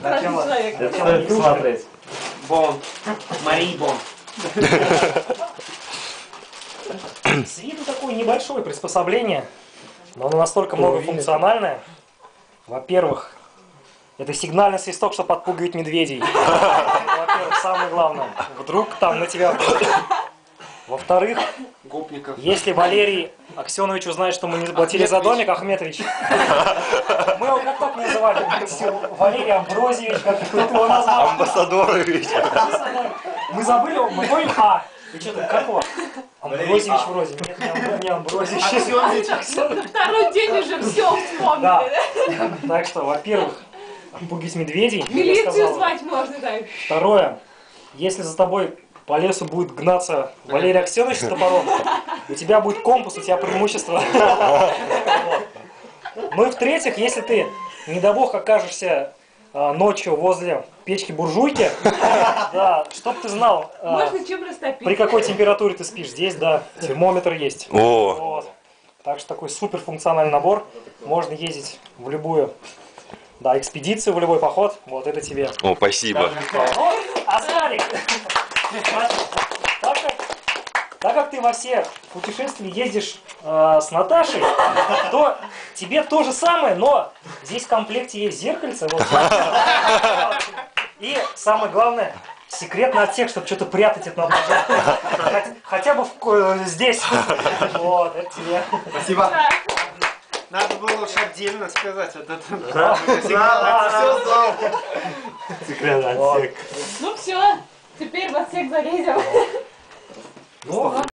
Страшный человек. Зачем смотреть? Бонд. Мария Бонд. С виду такое небольшое приспособление, но оно настолько многофункциональное. Во-первых, это сигнальный свисток, чтобы отпугивать медведей. Во-первых, самое главное. Вдруг там на тебя... Во-вторых, Гопников. если Валерий Аксенович узнает, что мы не заплатили за домик, Ахметович, мы его как только не называли, Валерий Амброзьевич, как ты его назвал. Амбассадорович. Мы забыли, мы помним И что ты, как его? Амброзьевич вроде. Нет, не Амброзьевич. На второй день уже все вспомнили, Да. да? Так что, во-первых, отпугить медведей. я Милицию сказал. звать можно, да. Второе, если за тобой по лесу будет гнаться Валерий Аксенович с топором, у тебя будет компас, у тебя преимущество. Вот. Ну и в-третьих, если ты, не дай бог, окажешься ночью возле печки-буржуйки, да, чтоб ты знал, Можно чем растопить. при какой температуре ты спишь. Здесь, да, термометр есть. О, Вот. Так что такой суперфункциональный набор. Можно ездить в любую, да, экспедицию, в любой поход. Вот это тебе. о, спасибо. Ну, а Славик, значит, так как ты во все путешествия ездишь с Наташей, то тебе то же самое, но здесь в комплекте есть зеркальце. Вот. И самое главное, секретный отсек, чтобы что-то прятать это надо. Хотя бы здесь. Вот, это тебе. Спасибо. Да. Надо было уж отдельно сказать вот это. Все знал. Секретный Вот. отсек. Ну все, теперь в отсек залезем. Ну,